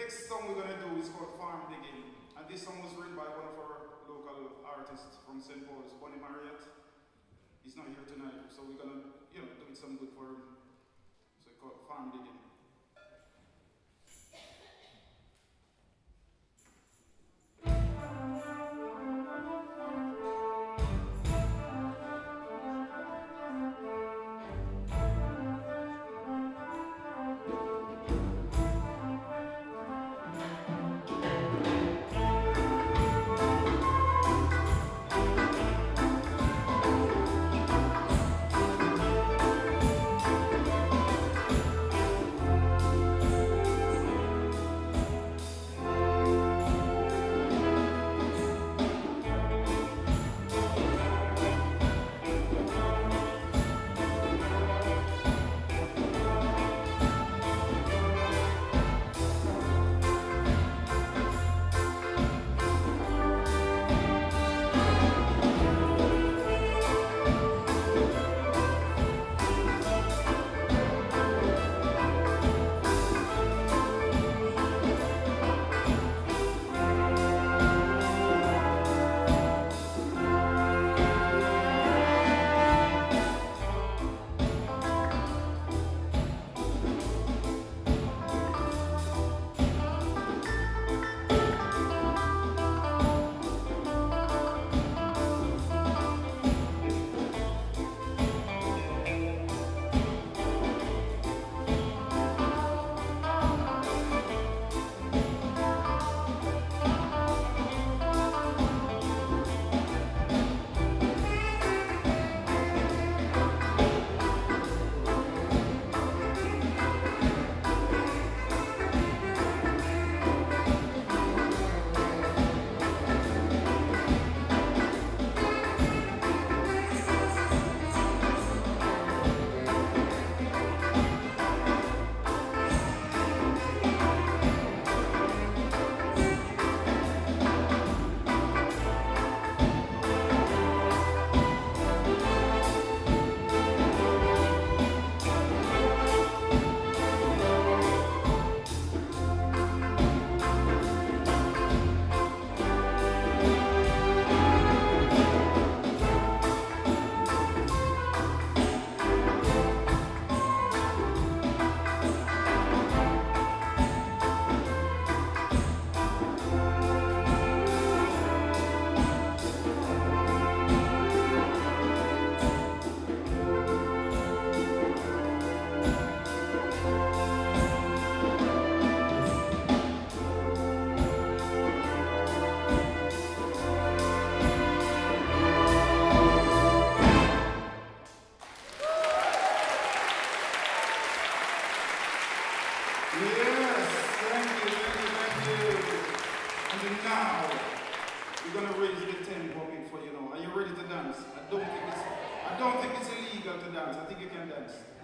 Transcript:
next song we're going to do is called Farm Digging. And this song was written by one of our local artists from St. Paul's, Bonnie Marriott. He's not here tonight, so we're going to, do it some good for him. So it's called Farm Digging. Yes, thank you. And now, we're going to raise the tempo a bit for you now. Are you ready to dance? I don't think it's illegal to dance. I think you can dance.